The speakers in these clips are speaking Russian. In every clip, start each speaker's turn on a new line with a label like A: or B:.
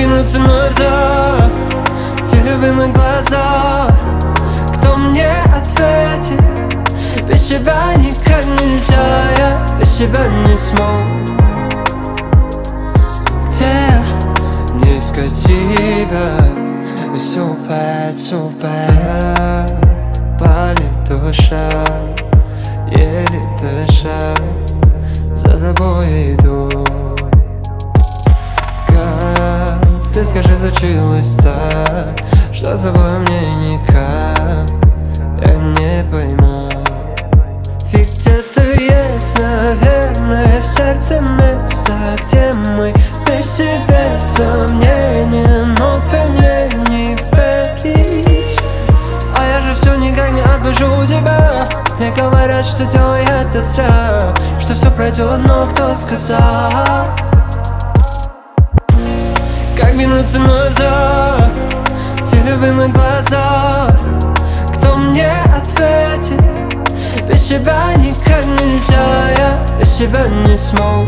A: вернуться назад? Те любимые глаза, кто мне ответит? Без тебя никак нельзя, я без тебя не смог. Где не искать тебя? Супер, супер, палит душа, еле дыша, за тобой иду. Как ты, скажи, случилось так, что с тобой мне никак, я не пойму. Ведь где-то есть, наверное, в сердце место, где мы вместе без сомнения, но ты мне не веришь. А я же все никак не отпущу тебя. Мне говорят, что делаю это зря, что все пройдет, но кто сказал? Как вернуться назад? Те любимые глаза, кто мне ответит? Без тебя никак нельзя, я без тебя не смог.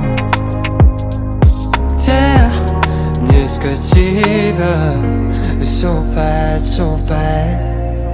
A: Где не искать тебя? Супер, супер.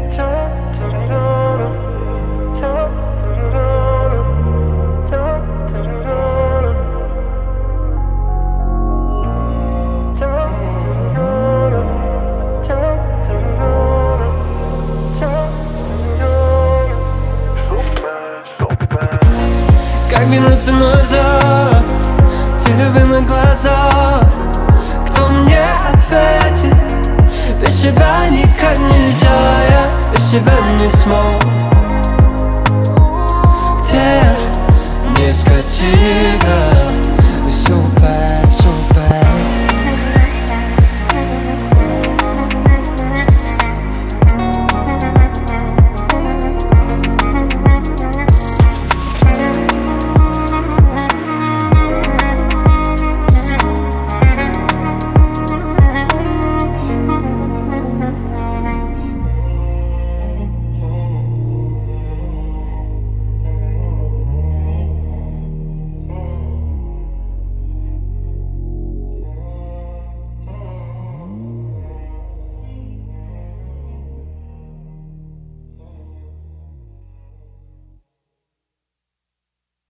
A: Как вернуться назад? Те любимые глаза, кто мне ответит? Без тебя никак нельзя, я без тебя не смог.